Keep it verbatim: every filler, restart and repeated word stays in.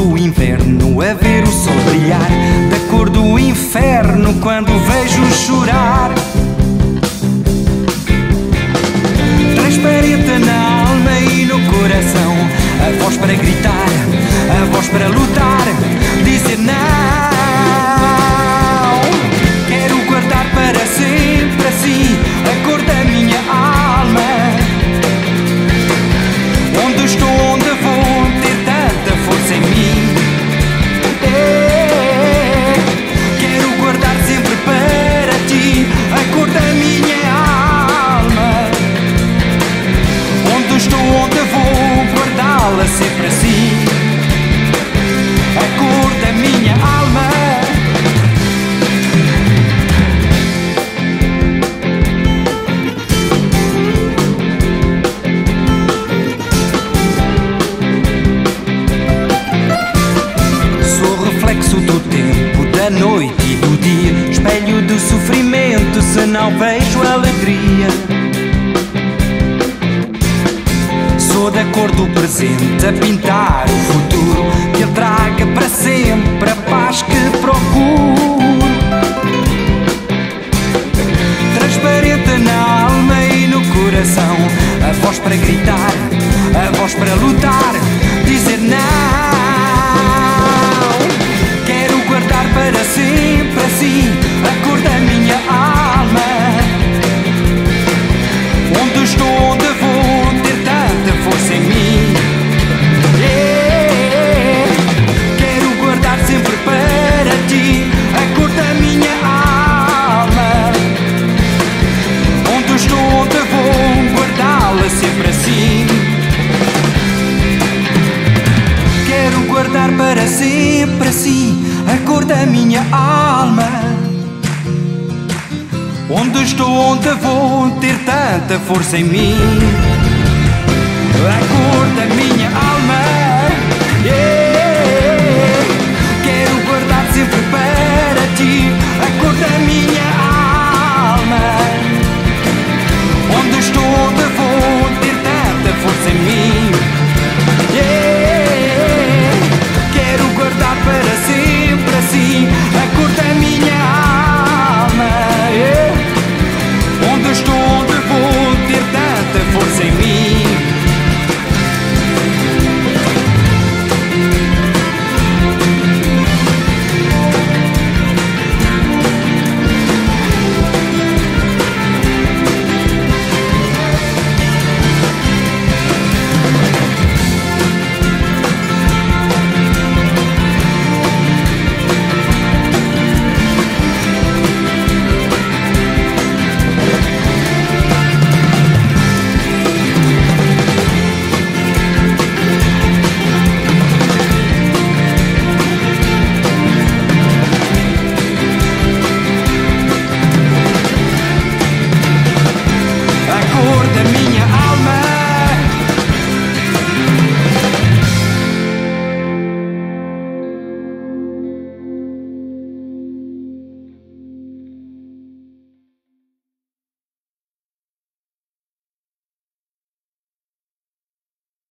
do inverno, a ver o sol brilhar, da cor do inferno quando o vejo chorar. Transparente na alma e no coração, a voz para gritar, a voz para lutar, dizer não. Quero guardar para sempre assim a cor da minha alma. Onde estou, onde vou, ter tanta força em mim. É, quero guardar sempre para ti a cor da minha alma. Onde estou, onde vou, guardá-la sempre assim, a cor da minha alma. Sou reflexo do tempo, da noite e do dia, espelho do sofrimento se não vejo alegria. Sou da cor do presente a pintar o futuro, que ele traga para sempre a paz que procuro. Transparente na alma e no coração, a voz para gritar, a voz para lutar, dizer não. Quero guardar para sempre assim a cor da minha alma. Onde estou, onde vou, ter tanta força em mim. Yeah. Quero guardar sempre para ti a cor da minha alma. Onde estou, onde vou, guardá-la sempre assim. Quero guardar para sempre assim a cor da minha alma. Onde estou, onde vou, ter tanta força em mim, a cor da minha